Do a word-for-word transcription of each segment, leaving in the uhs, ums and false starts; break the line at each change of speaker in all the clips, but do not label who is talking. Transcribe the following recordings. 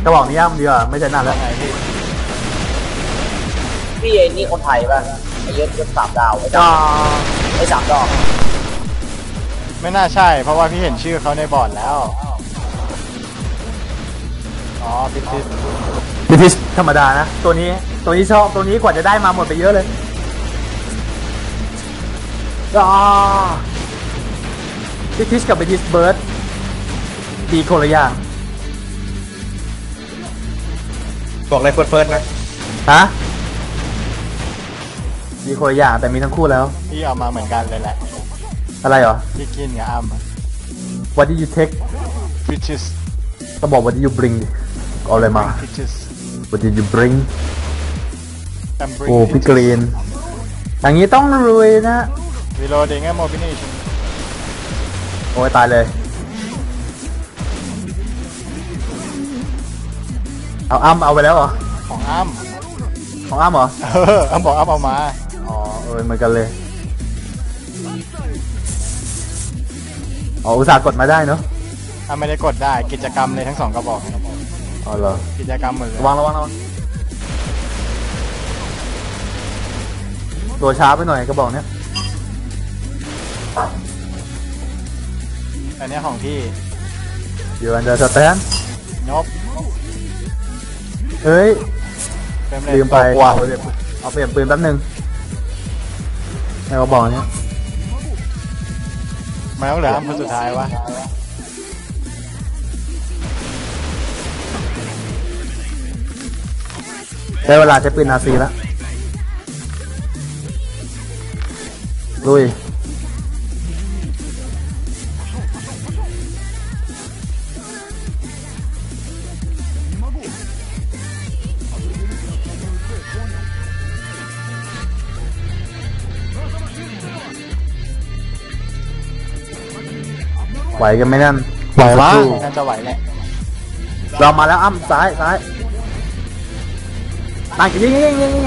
ระบอกนี้ย่ำดีกว่าไม่ใช่นานแล้ว
พี่ไอ้นี่คนไทยป่ะไอ้ยศยศสามดาวไอ้ดาวไอ้สามดอก
ไม่น่าใช่เพราะว่าพี่เห็นชื่อเขาในบอร์ดแล้วอ๋อพิทิส
พิทิสธรรมดานะตัวนี้ตัวนี้ชอบตัวนี้กว่าจะได้มาหมดไปเยอะเลยอ๋อพิทิสกับพิทิสเบิร์ดดีคนละอย่าง
บอกเลยเฟิร์สเฟิร์สนะ
ฮะดีคนละอย่างแต่มีทั้งคู่แล้ว
พี่เอามาเหมือนกันเลยแหละ
อะไรเหรอ
พี่กินกับอ้
ำ What did you take
Pitches
ก็บอก What did you bring เอาอะไรมา What did you bring โอ้พี่กรีนอย่างนี้ต้องรวยนะ
Reloading and mobilization
โอ้ยตายเลยเอาอ้ำเอาไปแล้วเหรอ
ของอ้ำ
ของอ้ำเหรอ
เอออ้ำบอกอ้ำเอามา
อ๋อเออเหมือนกันเลยอ๋ออุตส่าห์กดมาได้เนาะ
อ้ำไม่ได้กดได้กิจกรรมเลยทั้งสองกระบอก
อ๋อเหรอ
กิจกรรมหมดเลย
ระวังระวังระวังตัวช้าไปหน่อยกระบอกเนี้ย
อันนี้ของพี่
อยู่อันเดอร์สแตน
นบ
เฮ้ยลืมไปเอาไปเอาเปลี่ยนปืนแป๊บนึงในกระบอกนี้
มาต้องเหลืออันคนสุดท้ายวะ
ได้เวลาใช้ปืนนาซีแล้วลุยไหวกันไหมนั่น
ไหวมั้งน่าจะไหวแหละ
เรามาแล้วอ้ำซ้ายซ้ายตายยิงยิงยิงยิง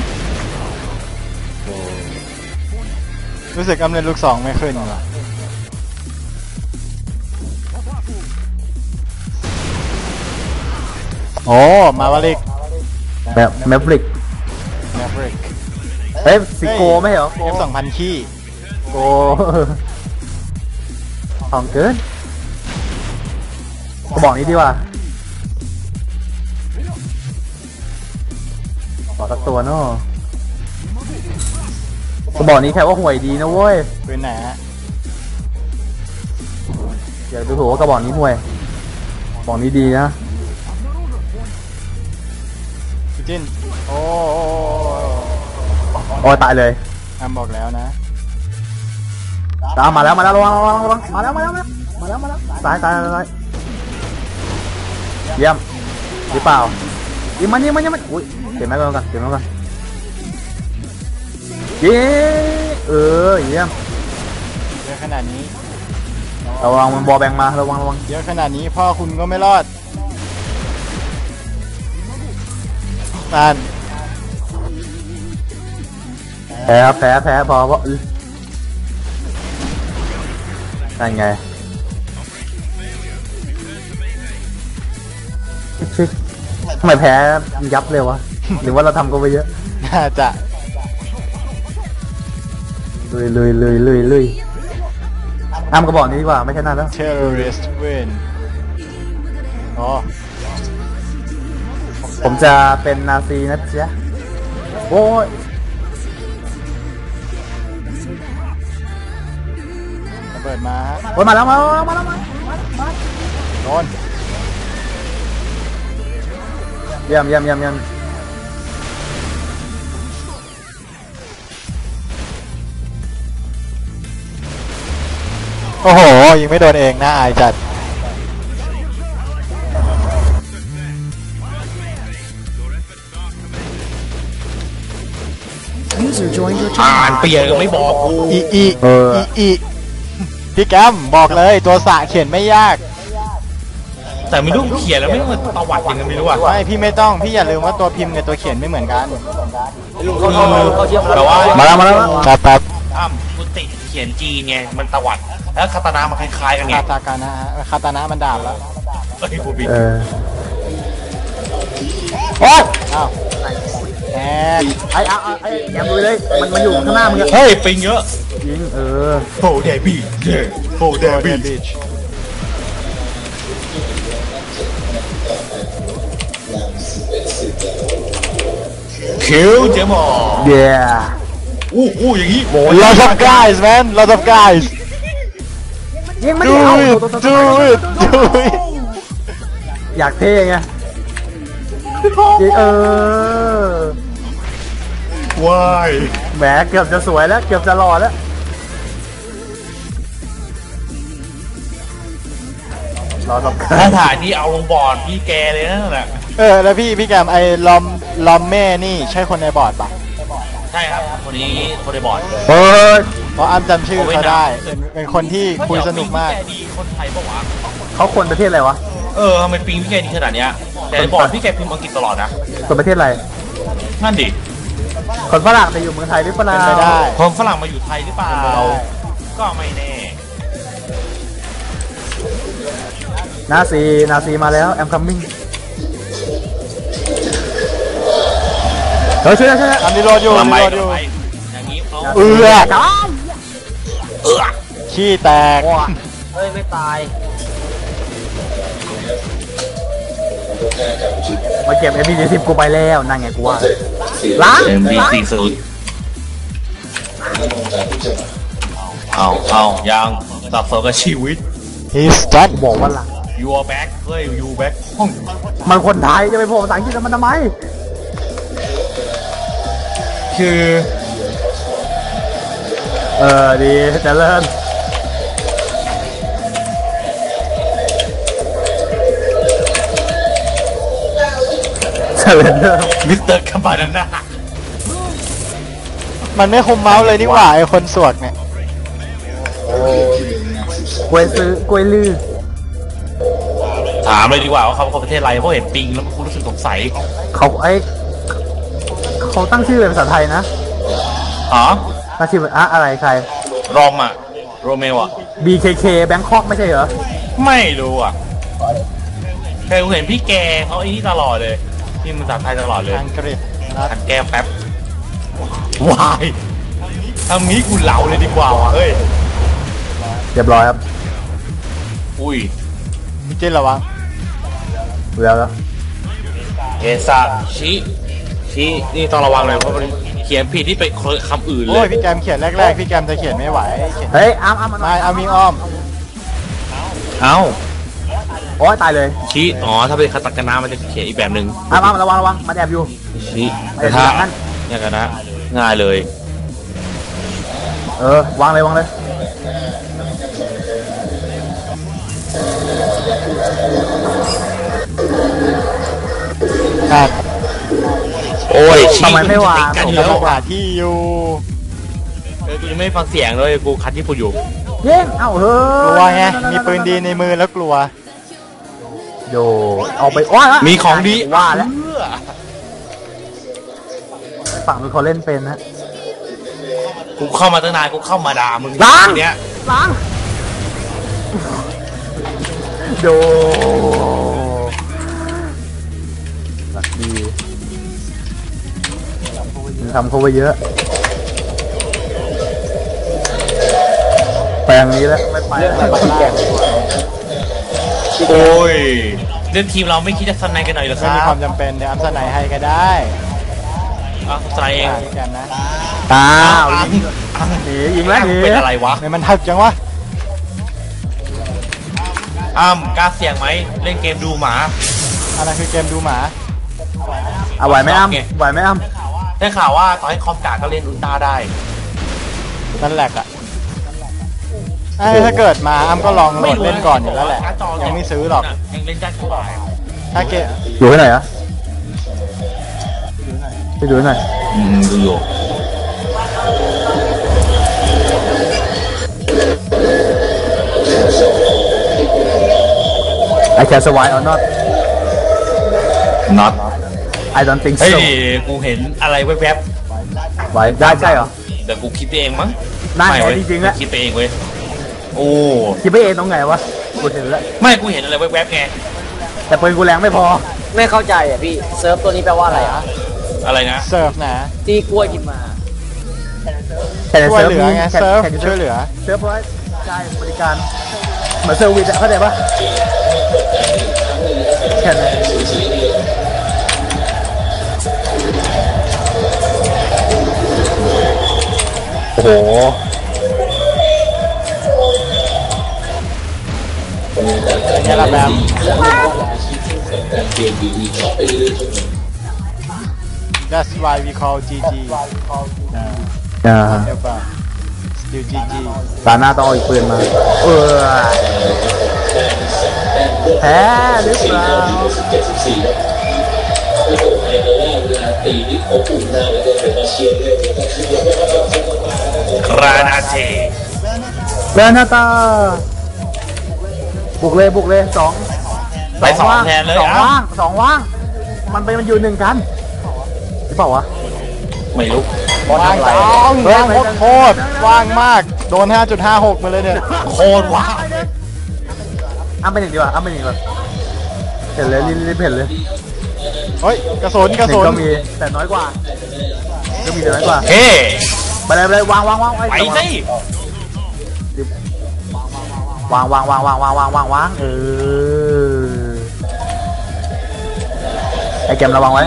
รู้สึกอ้ำเล่นลูกสองไม่ขึ้นว่ะโอ้มาวาลิก
แบบแมฟริก
แมฟริก
เอ้ยซิโก้ไม่เหรอ
เอฟสองพันขี้
โก้ของเกินกระบอกนี้ดีกว่าขอสักตัวเนาะกระบอกนี้แค่ว่าห่วยดีนะเว้ย
ปืนไหนฮะ
อยากดูถูกว่ากระบอกนี้ห่วยกระบอกนี้ดีนะ
พี่จินโอ้
โอ้ตายเลย
อ้ำบอกแล้วนะ
ตามมาแล้วมาแล้วระวังระวังระวังมาแล้วมาแล้วมาแล้วมาแล้วสายสายสายเยี่ยมหรือเปล่ายิงมันยิงมันยิงมันอุ้ยเก็บไม้ก่อนกันเก็บไม้ก่อนเย้เออเยี่ยม
เยอะขนาดนี้
ระวังมันบอลแบงมาระวังระวัง
เยอะขนาดนี้พ่อคุณก็ไม่รอดนั่น
แพ้แพ้แพ้พอเพราะนั่นไงทำไมแพ้ยับเลยวะหรือว่าเราทำก็ไปเยอะ
น่าจะ
ลุยลุยลุยลุยลุยอ้ามกระบอกนี้ดีกว่าไม่ใช่นั่นแล้ว
terrorist win อ๋อ
ผมจะเป็นนาซีนะจ๊ะโอ้ย
เปิดมาฮะ
โอ้ยมาแล้วมาแล้วมาแล้วมา
โดน
เยี่ยมเยี่ยมเยี่ยมเยี่ยม
โอ้โหยิงไม่โดนเองน่าอายจัด
อ่านเปลี่ยนไม่บอกกู
อีอีอีอีพี่แกมบอกเลยตัวสะเขียนไม่ยาก
แต่ไม่รู้เขียนแล้วไม่เหมือนประวัติยังไงไม่รู้อ่ะ
ไม่พี่ไม่ต้องพี่อย่าลืมว่าตัวพิมพ์กับตัวเขียนไม่เหมือนกัน
แต่ว่า
มาแล้วมาแล้ว
ครับครับ
อ้ำกุติเขียนจีไงมันตวัดแล้วคาตานามันคล้ายๆกันไง
คาตานาคาตานามันดาบแล้ว
เฮ้ยกูบิน
โอ้ย
อ้าวแฮก
ไอ้ไอ้ไอ้แอมดูเลยมันมันอยู่ข้างหน้ามึงอะ
เฮ้ยปิงเยอะ
ยิงเออ
โฟเดบี้เย่โฟเด
โดน
บี้
บิช
คิวเจมอ
เย้
อู้อู้อย่างนี้โ
lot of guys man lot of guys
ยิงไม่
do
ได้เอา
it
ตัวตัว
do
ตัว
it do it
อยากเท่ไงเออ
ว้าย
แหมเกือบจะสวยแล้วเกือบจะหล่อแล้วรอสัก
ถ้าถ่ายนี่เอาลงบอร์ดพี่แกเลยนะน่ะ
เออแล้วพี่พี่แกมไอ้ลอมลอมแม่นี่ใช่คนในบอร์ดปะ
ใช่ครับคนนี้คนในบอร์ด
เฮ้ย
เพราะอ้ำจำชื่อเขาได้เป็นเป็นคนที่คุยสนุกมาก
แกดีคนไทยปะวะ
เขาคนประเทศอะไรวะ
เออทำไมปิงพี่แกดีขนาดเนี้ยแต่ในบอร์ดพี่แกพิมพ์อังกฤษตลอดนะ
คนประเทศอะไร
นั่นดิ
คนฝรั่งแต่อยู่เมืองไทยหรือเปล่า
เป็นไปได้
คนฝรั่งมาอยู่ไทยหรือเปล่า
เป็นไปได้
ก็ไม่แน่
นาซีนาซีมาแล้วแอมคัมมิ่งเฮ้ยช่วยนะช่วยนะ
อันนี้รออยู่อัน
ทำไม
นี้รออยู่
ทำไมอย่างนี้เขา
เอือก
จ้า
เออ
ขี้แตก
เฮ้ยไม่ตาย
มาเก็บเอ็มบีสิบกูไปแล้วนั่นไงกูว่าล้าง
เอ็มบี
ล้าง
สี่ศูนย์เอาเอายังสับสนกับชีวิต
he's dead
บอกว่าล้าง
you are back เฮ้ย you back ห้อง
มันคนไทยจะไปพูดภาษาอังกฤษกับมันทำไม
คือ
เออดีเจริญเจริญเริ่ม
มิสเตอร์คาบานาน่า
มันไม่คุมเมาส์เลยนี่หว่าไอ้คนสวกเนี่ย
กล้วยซื้อกล้วยลือ
ถามเลยดีกว่าว่าเขาเขาประเทศอะไรเพราะเห็นปิงแล้วกูรู้สึกสงสัย
เขาไอ้เขาตั้งชื่อเป็นภาษาไทยนะ
อ๋อ
ตั้งชื่อเป็นอะอะไรใคร
รอมอะโรเมลอะ
บี เค เค Bangkok ไม่ใช่เหรอ
ไม่รู้อะแต่กูเห็นพี่แกเขาไอ้นี่ตลอดเลยพี่มันภาษาไทยตลอดเลย
อังกฤษนะ
ทันแก้มแป๊บวายทำนี้กูเหลาเลยดีกว่าว่ะเฮ้ย
เรียบร้อยครับ
อุ้ย
จินระวัง
ดูแล้วแล้ว
เอซาชิชินี่ต้องระวังเลยเพราะมันเขียนผิดที่ไปคำอื่นเล
โอ้ย
ย
พี่แกมเขียนแรกๆพี่แกมจะเขียนไม่ไหวเขียน
เฮ้ยอ้ามอ้ามมัน
ไม่เอามีอ้อม
เอ้า
โอ้ยตายเลย
ชิอ๋อถ้าเป็นคาตาคานะมันจะเขียนอีกแบบหนึ่ง
อ้ามอ้ามระวังระวังมันแอบอยู่
ชิแต่ถ้าเนี่ยกันนะง่ายเลย
เออวางเลยวางเลย
ครับ
โอ้ยชิ
ทำไมไม่วาง
กัน
ผม
เย
กำลั
อะ
งหาที่อยู่
เออกูยังไม่ฟังเสียงเลยกูคัดที่พูดอยู่
เย้งเอ้าเฮ้ย
กลัวไงมีปืนดีในมือแล้วกลัว
โยเอาไปโอ้ย
มีของดี
ว่าแล้ว
เพื่อ
ฝั่งนู้นเขาเล่นเป็นนะ
กูเข้ามาตั้งนานกูเข้ามาด่ามึง
ล้าง
เนี้ย
ล้างโดหลักดีทำเขาไว้เยอะไปอย่างนี้แล้วไม่ไป
เรื่องอะไรบ้างแก
โอ้ยเล่นทีมเราไม่คิดจะสไนกันหน่อยเหรอค
ไม่
รั
มีความ
บ
จำเป็นเดี๋ยวอัพสไนให้ก็ได้
อ่ะสไนเอง
อ่ะพี่แกมนะ
อ้าว
อ่ะ
ยิงหนียิงแล้วหนี
เป็นอะไรวะ
ไม่มันทักจังวะ
อ้ำกล้าเสี่ยงไหมเล่นเกมดูหมา
อะไรคือเกมดูหมา
เอาไหวไหมอ้ำ
ไง
ไหวไหมอ้ำ
ได้ข่าวว่าต่อให้คอมกาก็เล่นอุลตร้าได้
นั่นแหละอ่ะไอ้ถ้าเกิดมาอ้ำก็ลองโหลดเล่นก่อนอยู่แล้วแหละ
การ์ดจ
ยังไม่ซื้อหรอก
ยังเล่นได้เท่าไหร่
ถ้าเกม
อยู่ที่ไหนอะไปดูหน่อย
อืมดูอยู่
I can survive or not
not
I don't think
เฮ้ย
so
กูเห็นอะไรแวบ
ไหวได้ใช่เหรอ
ๆแต่กูคิดไปเองมั้ง
นั่นไง
ไม่เว้ย
จริงๆแล้ว
คิดไปเองเว้ยโอ้
คิดไปเองตรงไหนวะกูเห็นแล้ว
ไม่กูเห็นอะไรแวบๆไง
แต่ปืนกูแรงไม่พอ
ไม่เข้าใจอ่ะพี่เซิร์ฟตัวนี้แปลว่าอะไรอ่ะ
อะไรนะ
เซิร์ฟนะ
ตีกล้วยกินมา
แต่
ช่วย
เซิร์ฟ
เหลือ
นี้
ไง
แค่
เซิร์ฟ
แค่
ช่วยเหลือ
เซิร์ฟไว้ใช่บริการเหมือนเซอร์วิสอะเข้าใจปะแค่นั้นโอ้โห
เป็นไงล่ะแบม That's why we call จี จี
อ่า
เดี๋ยวป่ะ still จี จี
ตาหน้าต้องเอาอีกปืนมา เออแพ้หรือเปล่า
กรานาเท
เรนาตาบุกเลยบุกเลยสอง
ไปสอง
ว่าง
แทนเลย
สอง
อ่ะ
ว่างสองว่าง มันเป็นมันอยู่หนึ่งกันหรือเปล่าวะ
ไม่รู้
ว่างจัง
เฮ้ย
ว่างโคตรๆว่างมาก โดน ห้าจุดห้าหก มาเลยเนี่ย
โคตรว้าว
อ้ำไปหนึ่งดีกว่าอ้ำไปหนึ่งก่อนเห็นเลยรีบรีบเห็นเลย
เฮ้ย กระสุนกระ
หนึ่
สุ
ง
น
ก็มีแต่น้อยกว่าก็มีแต่น้อยกว่า
เฮ้
ไปเลยไปเลยวางวางวาง
ไปสิ
วางวางวางวางวางวางวางวางเออไอแกมระวังไว้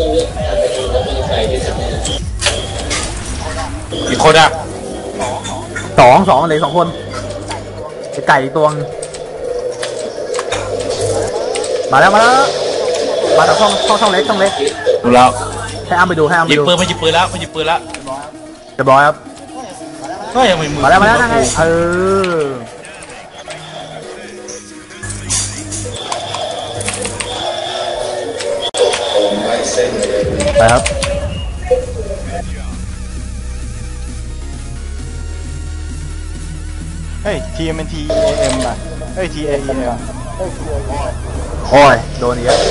อีกคนอ่ะ
สองสองเหลือสองคนไอไก่อีกตัวนึงมาแล้วมาแล้วมาจากช่องช่องช่องเล็กช่องเล็ก
ดูแล้ว
ให้อ้ำไปดูให้อ้ำ
ห
ไป
ยิบ
ดู
ปืนมาหยิบปืนแล้วมาหยิบปืนแล้ว
เรียบร้อยครับ
ก็ยังไม่มือ
มาแล้วมาแล้วนั่งไงเออไปครับ
เฮ้ย ที เอ็ม เอ็น ที เอ เอ็ม อ่ะเฮ้ย ที เอ เอ็ม
โอ้ยโดนอีกแล้ว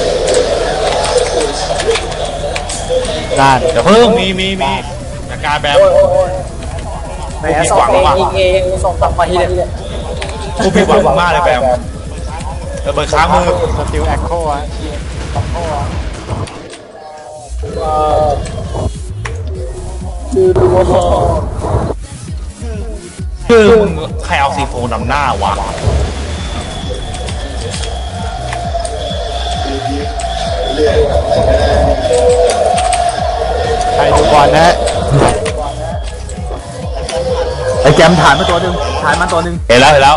นั่น
เดี๋ยวเพิ่งมีมีมีอาการแบบ
แหมส่งเองยิงเองส่งกลับมาที่เนี่ย
กูผิดหวังมากเลยแบบระเบิดค้างมือ
สติลแอคโคอ่ะ
คือมึงใครเอาซีโฟนำหน้าวะ
ใครดูบอลนะ
ไอแกมฐานมาตัวหนึ่งฐานมันตัวหนึ่ง
เห็นแล้วเห็นแล้ว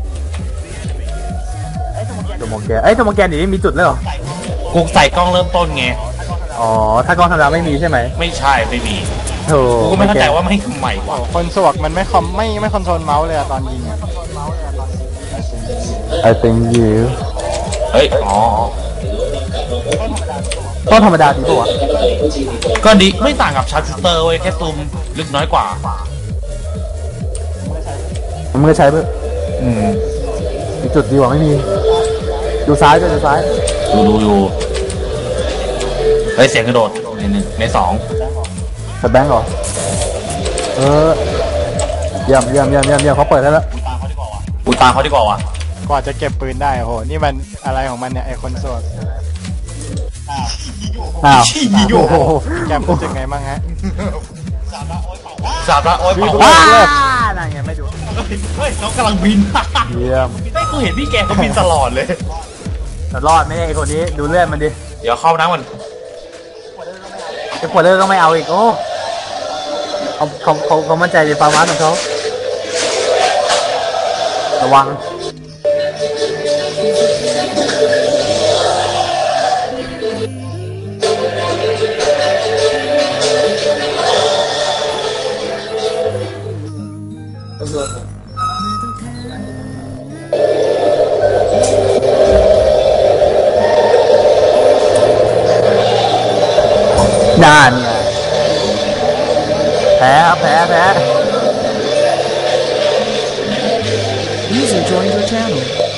ตัวโมแกนเอ้ยตัวโมแกนนี่มีจุดเลยเหรอ
กูใส่กล้องเริ่มต้นไง
อ๋อถ้ากล้องธรรมดาไม่มีใช่ไหม
ไม่ใช่ไม่มี
โธ่
กูก็ไม่เข้าใจว่าไม่ให้ทำไมวะ
โอ้คนสวกมันไม่คอมไม่ไม่คอนโทรลเมาส์เลยอะตอนยิงอะ
ไอติงยู
เฮ้ยอ๋อ
กล้องธรรมดาดีป่าวะ
ก็ดีไม่ต่างกับชาร์จเตอร์เว้ยแค่ซูมลึกน้อยกว่า
มันก็ใช้เพื่อ
อืม
มีจุดดีกว่าไม่มี ดูซ้ายด้วยดูซ้าย
ดูดูดูเฮ้ยเสียงกระโดดในหนึ่งในสอง
แต่แบงค์เหรอ เออเยี่ยมเยี่ยมเยี่ยมเยี่ยมเยี่ยมเขาเปิดให้แล้ว
กูตามเขาดีกว่าวะ
กว่าจะเก็บปืนได้โอ้โหนี่มันอะไรของมันเนี่ยไอคนสวก
อ้าว
ชี้โย
โอ้โห
แกมรู้สึกไงบ้างฮะ
สามละโอ้ยเปล่า
ว้า
นั่นไงไม่ดู
เฮ้ยน้องกำลังบิน
เยี่ยม
ไม่กูเห็นพี่แกเขาบินตลอดเลย
แต่รอดไหมเนี่ยไอคนนี้ดูเลือดมันดิ
เดี๋ยวเข้าน้ำมัน
ไอขวดเลือดก็ไม่เอาอีกโอ้เขาเขาเขาเขามั่นใจในฟาร์มาของเขาระวังนานไงแพ้ครับแพ้แพ้
User joined your channel.